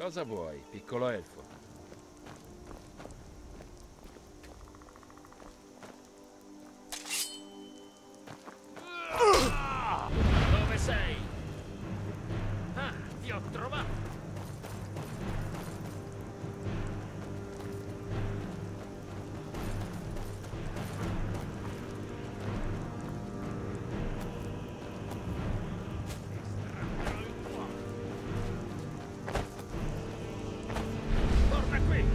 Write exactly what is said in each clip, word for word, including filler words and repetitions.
Cosa vuoi, piccolo elfo? Dove sei? Ah, ti ho trovato! Torna qui!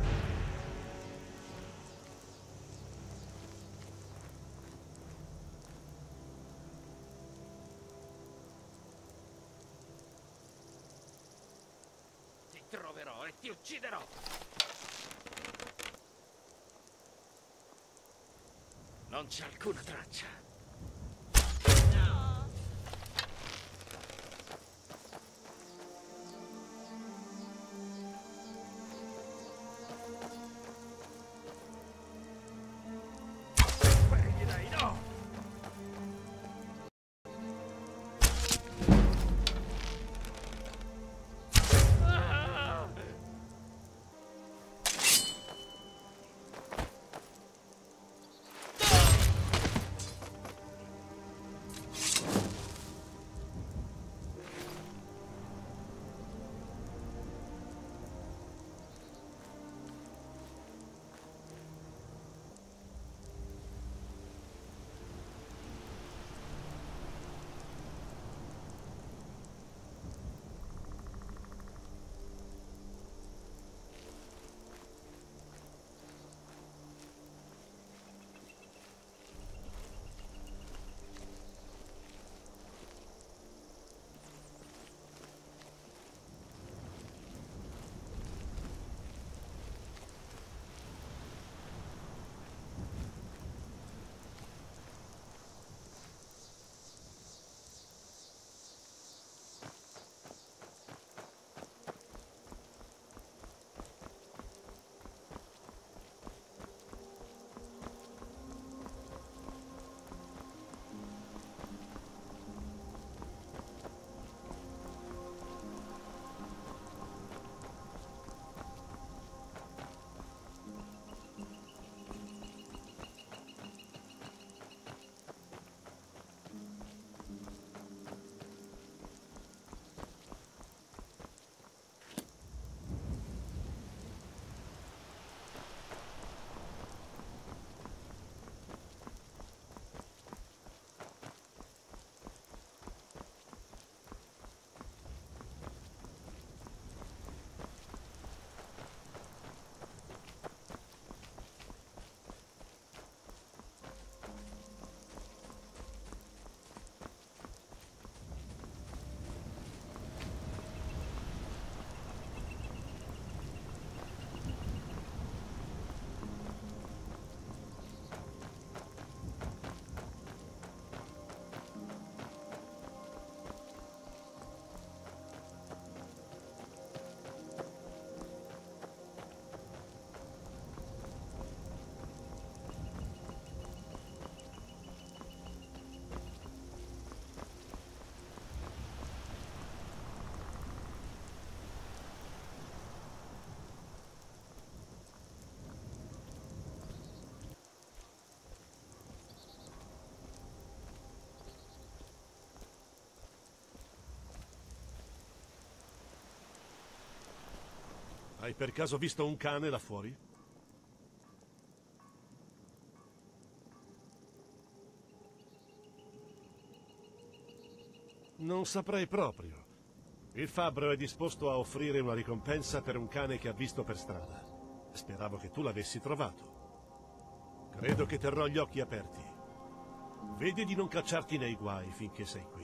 Ti troverò e ti ucciderò! Non c'è alcuna traccia. Quelli dai, no! Ah! Hai per caso visto un cane là fuori? Non saprei proprio. Il fabbro è disposto a offrire una ricompensa per un cane che ha visto per strada. Speravo che tu l'avessi trovato. Credo che terrò gli occhi aperti. Vedi di non cacciarti nei guai finché sei qui.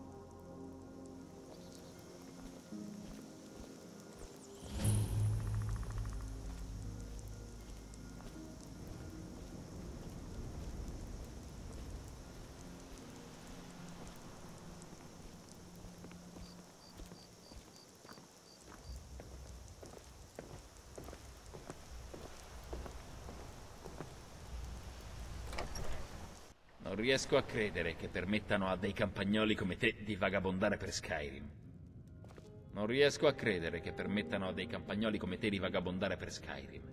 Non riesco a credere che permettano a dei campagnoli come te di vagabondare per Skyrim. Non riesco a credere che permettano a dei campagnoli come te di vagabondare per Skyrim.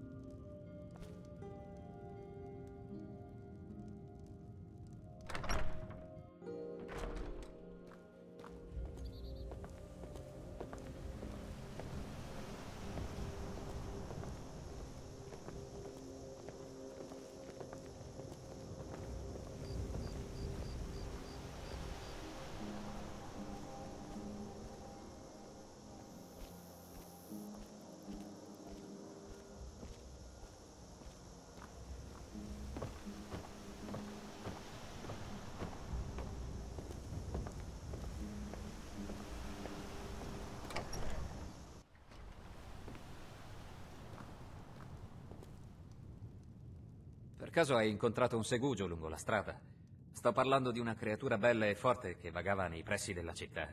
Per caso hai incontrato un segugio lungo la strada? Sto parlando di una creatura bella e forte che vagava nei pressi della città.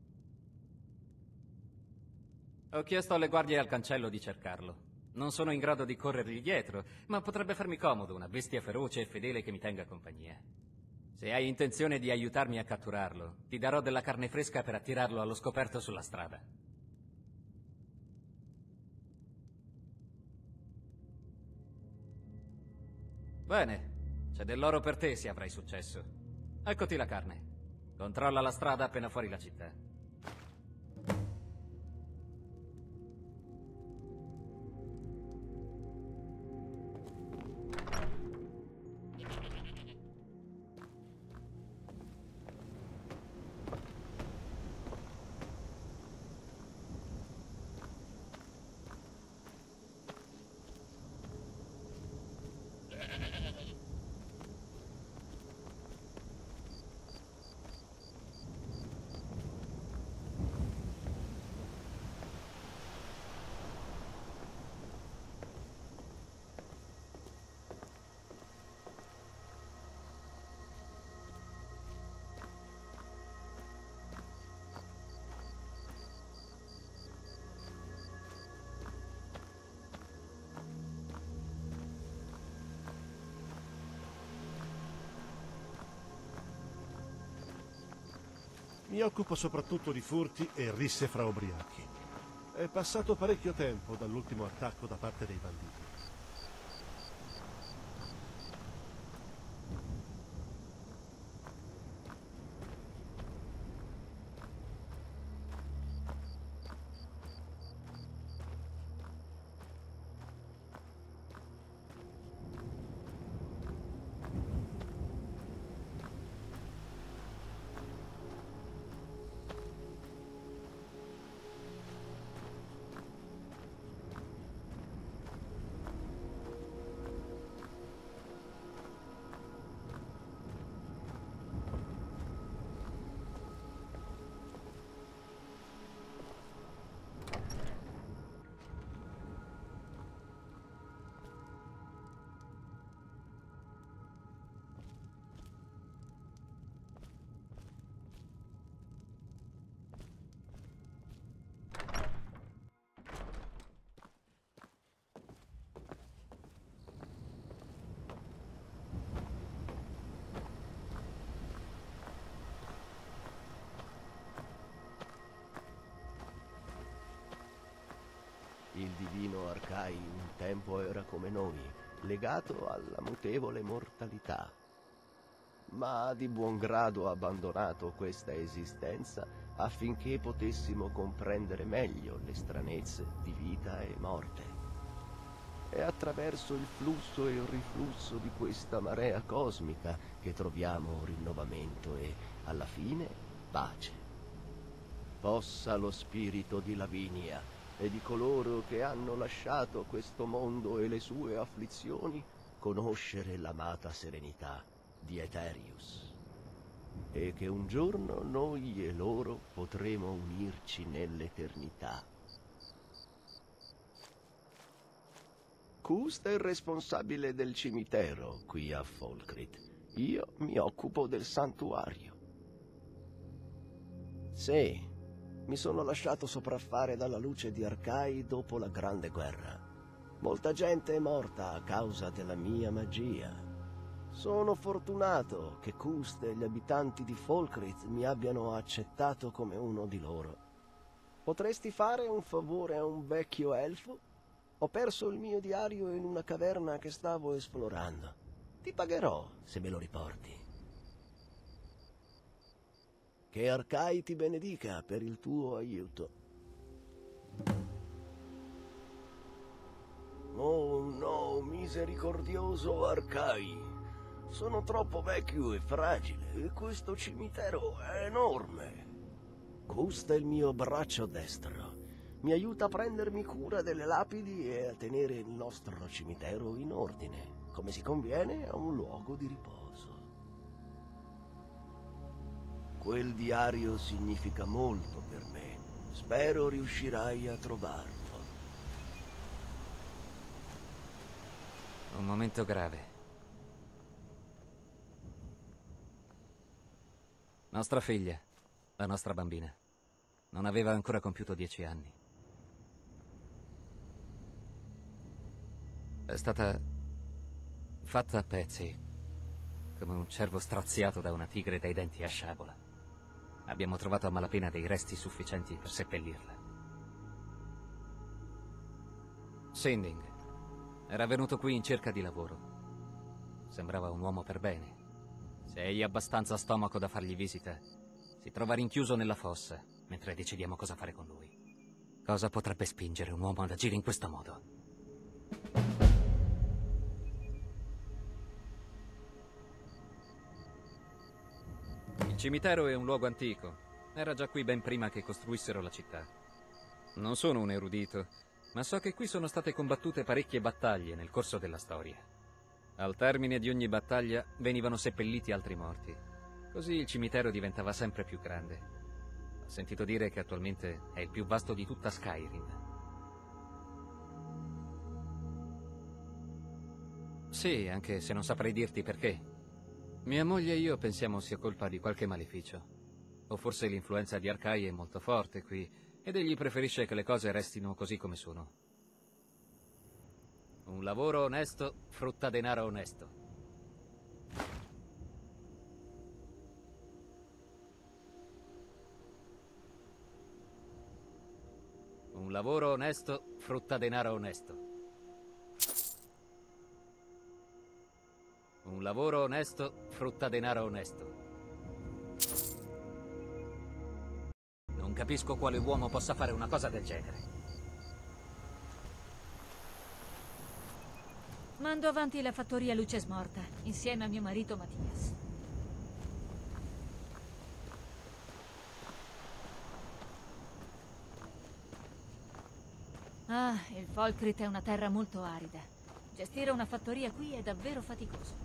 Ho chiesto alle guardie al cancello di cercarlo. Non sono in grado di corrergli dietro, ma potrebbe farmi comodo una bestia feroce e fedele che mi tenga compagnia. Se hai intenzione di aiutarmi a catturarlo, ti darò della carne fresca per attirarlo allo scoperto sulla strada. Bene, c'è dell'oro per te se avrai successo. Eccoti la carne. Controlla la strada appena fuori la città. Mi occupo soprattutto di furti e risse fra ubriachi. È passato parecchio tempo dall'ultimo attacco da parte dei banditi. Il divino Arcai un tempo era come noi, legato alla mutevole mortalità. Ma ha di buon grado abbandonato questa esistenza affinché potessimo comprendere meglio le stranezze di vita e morte. È attraverso il flusso e il riflusso di questa marea cosmica che troviamo rinnovamento e, alla fine, pace. Possa lo spirito di Lavinia e di coloro che hanno lasciato questo mondo e le sue afflizioni conoscere l'amata serenità di Aetherius, e che un giorno noi e loro potremo unirci nell'eternità. Kust è il responsabile del cimitero qui a Falkreath. Io mi occupo del santuario. Sì, mi sono lasciato sopraffare dalla luce di Arcai dopo la Grande Guerra. Molta gente è morta a causa della mia magia. Sono fortunato che Kust e gli abitanti di Falkreath mi abbiano accettato come uno di loro. Potresti fare un favore a un vecchio elfo? Ho perso il mio diario in una caverna che stavo esplorando. Ti pagherò se me lo riporti. Che Arkai ti benedica per il tuo aiuto. Oh no, misericordioso Arkai. Sono troppo vecchio e fragile e questo cimitero è enorme. Gusta il mio braccio destro. Mi aiuta a prendermi cura delle lapidi e a tenere il nostro cimitero in ordine, come si conviene a un luogo di riposo. Quel diario significa molto per me. Spero riuscirai a trovarlo. Un momento grave. Nostra figlia, la nostra bambina, non aveva ancora compiuto dieci anni. È stata fatta a pezzi, come un cervo straziato da una tigre dai denti a sciabola. Abbiamo trovato a malapena dei resti sufficienti per seppellirla. Sinding era venuto qui in cerca di lavoro. Sembrava un uomo per bene. Se hai abbastanza stomaco da fargli visita, si trova rinchiuso nella fossa, mentre decidiamo cosa fare con lui. Cosa potrebbe spingere un uomo ad agire in questo modo? Il cimitero è un luogo antico. Era già qui ben prima che costruissero la città. Non sono un erudito, ma so che qui sono state combattute parecchie battaglie nel corso della storia. Al termine di ogni battaglia venivano seppelliti altri morti. Così il cimitero diventava sempre più grande. Ho sentito dire che attualmente è il più vasto di tutta Skyrim. Sì, anche se non saprei dirti perché. Mia moglie e io pensiamo sia colpa di qualche maleficio. O forse l'influenza di Arkai è molto forte qui, ed egli preferisce che le cose restino così come sono. Un lavoro onesto frutta denaro onesto. Un lavoro onesto frutta denaro onesto. Un lavoro onesto frutta denaro onesto. Non capisco quale uomo possa fare una cosa del genere. Mando avanti la fattoria Luce Smorta, insieme a mio marito Mattias. Ah, il Folkrit è una terra molto arida. Gestire una fattoria qui è davvero faticoso.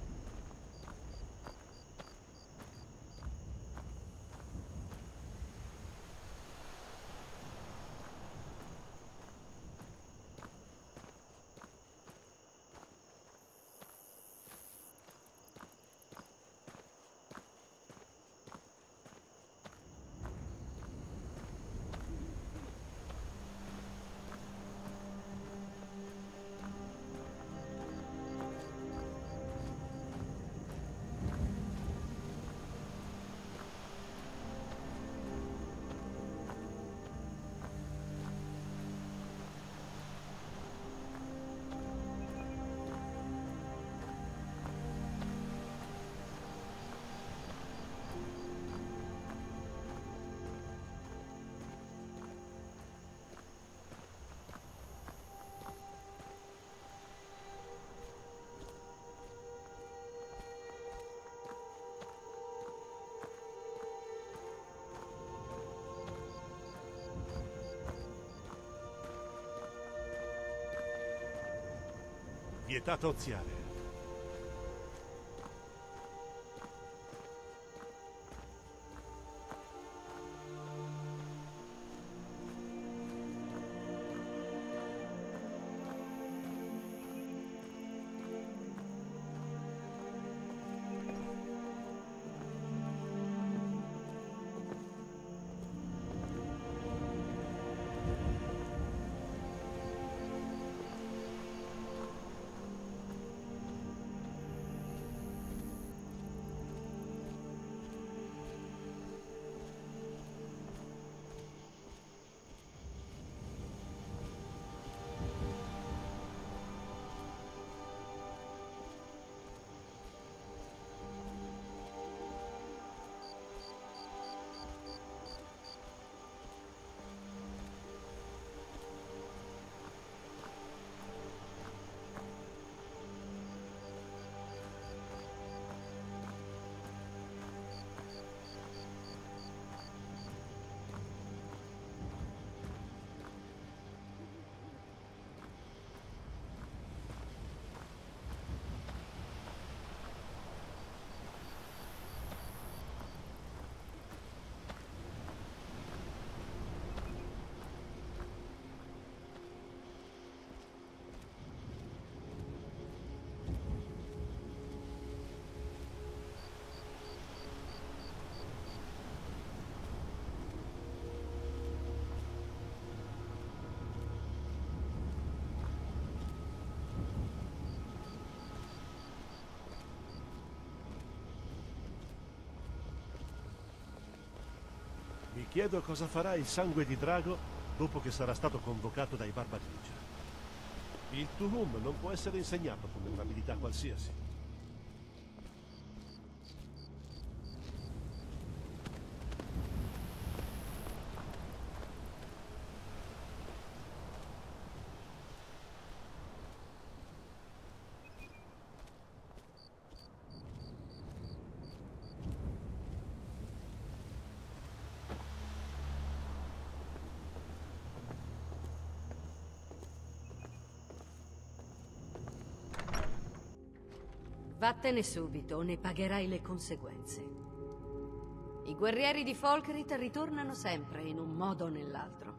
Vietato oziare. chiedo cosa farà il sangue di drago dopo che sarà stato convocato dai Barbagrigia. Il Tuhum non può essere insegnato come un'abilità qualsiasi. Vattene subito, o ne pagherai le conseguenze. I guerrieri di Folkrit ritornano sempre, in un modo o nell'altro.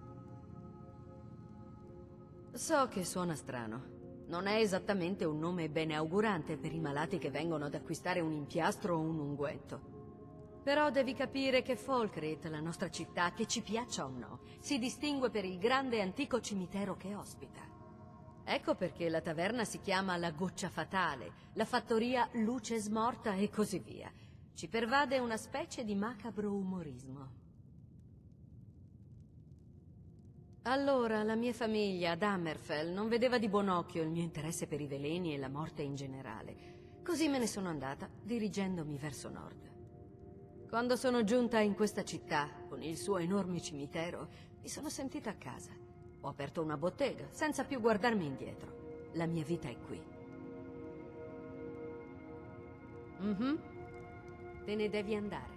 So che suona strano. Non è esattamente un nome beneaugurante per i malati che vengono ad acquistare un impiastro o un unguento. Però devi capire che Folkrit, la nostra città, che ci piaccia o no, si distingue per il grande e antico cimitero che ospita. Ecco perché la taverna si chiama La Goccia Fatale, la fattoria Luce Smorta e così via. Ci pervade una specie di macabro umorismo. Allora, la mia famiglia ad Hammerfell non vedeva di buon occhio il mio interesse per i veleni e la morte in generale. Così me ne sono andata, dirigendomi verso nord. Quando sono giunta in questa città, con il suo enorme cimitero, mi sono sentita a casa. Ho aperto una bottega, senza più guardarmi indietro. La mia vita è qui. Mhm. Te ne devi andare.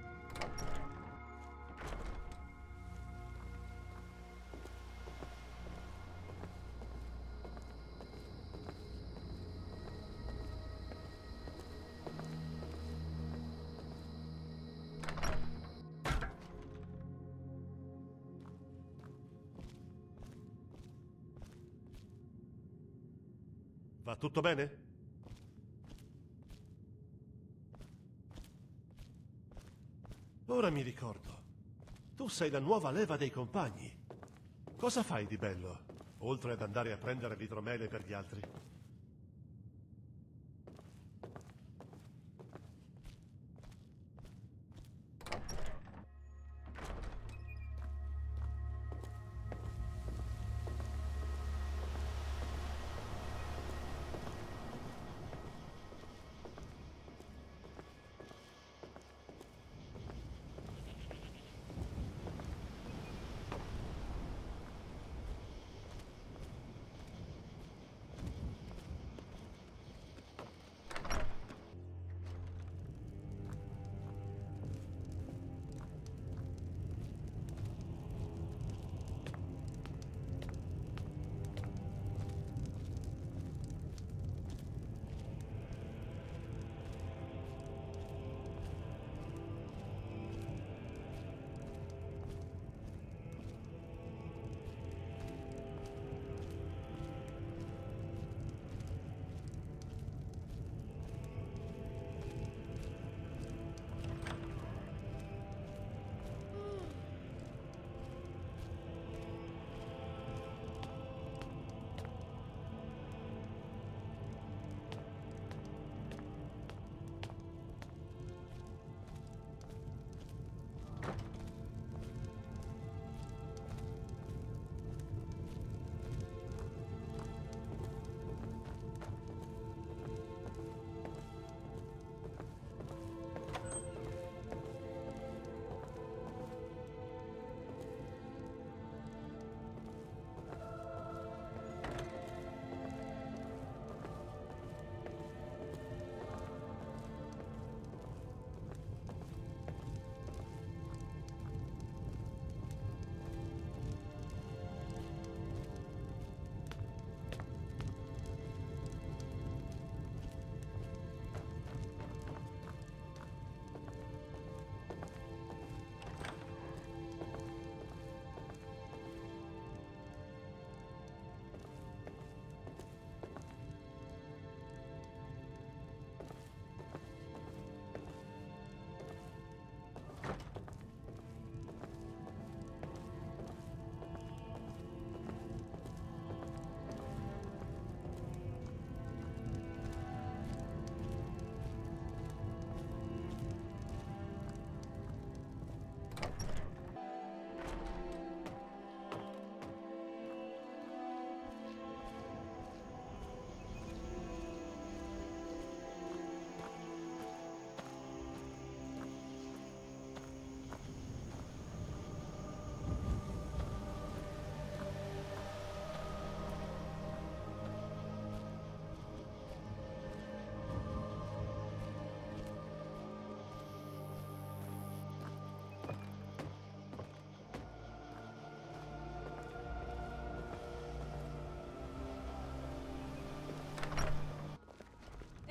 Va tutto bene? Ora mi ricordo. Tu sei la nuova leva dei compagni. Cosa fai di bello, oltre ad andare a prendere l'idromele per gli altri?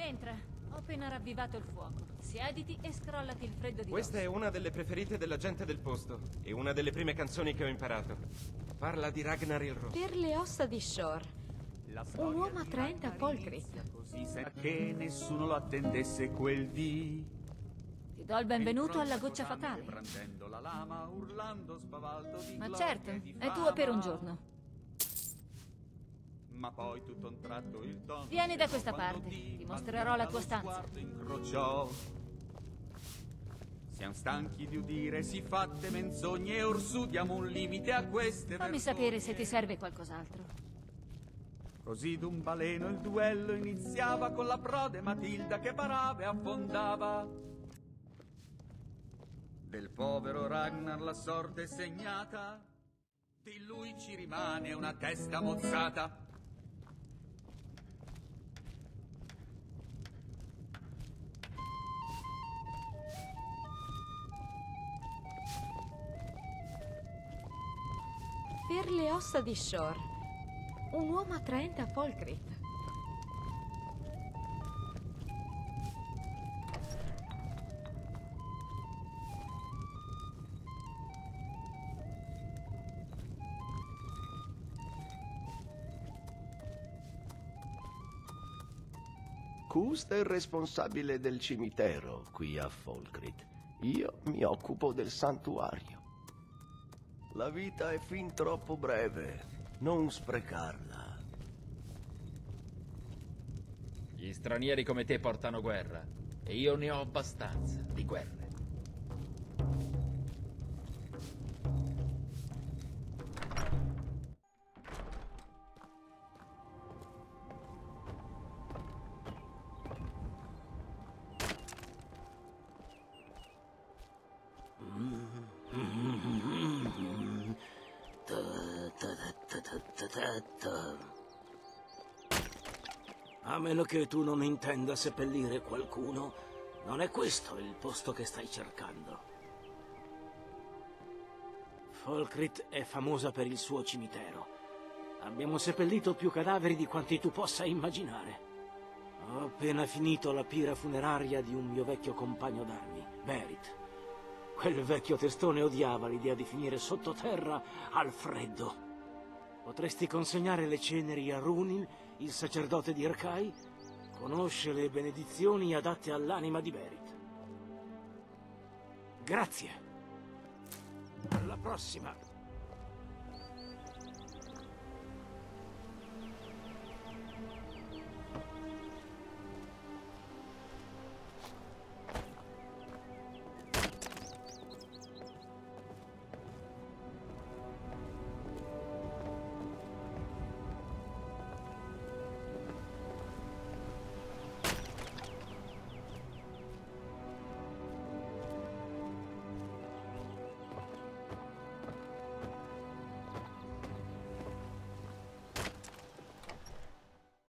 Entra. Ho appena ravvivato il fuoco. Siediti e scrollati il freddo di Questa dosso. è una delle preferite della gente del posto e una delle prime canzoni che ho imparato. Parla di Ragnar il Rosso. Per le ossa di Shore. Un uomo attraente a Falkreath. Così senza che nessuno lo attendesse quel dì. Ti do il benvenuto alla goccia fatale. Brandendo la lama, urlando spavaldo di Ma gloria certo, e di è tua per un fama. giorno. Ma poi tutto un tratto il tono Vieni da scemò questa quando parte, di ti mostrerò la tua lo stanza. sguardo incrociò. Siamo stanchi di udire siffatte menzogne e orsù diamo un limite a queste Fammi vergogne. sapere se ti serve qualcos'altro. Così d'un baleno il duello iniziava con la prode Matilda che parava e affondava. Del povero Ragnar la sorte segnata, di lui ci rimane una testa mozzata. Per le ossa di Shore. Un uomo attraente a Falkreath. Kust è il responsabile del cimitero qui a Falkreath. Io mi occupo del santuario. La vita è fin troppo breve. Non sprecarla. Gli stranieri come te portano guerra. E io ne ho abbastanza di guerre. A meno che tu non intenda seppellire qualcuno, non è questo il posto che stai cercando. Falkreath è famosa per il suo cimitero. Abbiamo seppellito più cadaveri di quanti tu possa immaginare. Ho appena finito la pira funeraria di un mio vecchio compagno d'armi, Berit. Quel vecchio testone odiava l'idea di finire sottoterra al freddo. Potresti consegnare le ceneri a Runin, il sacerdote di Arkai? Conosce le benedizioni adatte all'anima di Berit. Grazie. Alla prossima.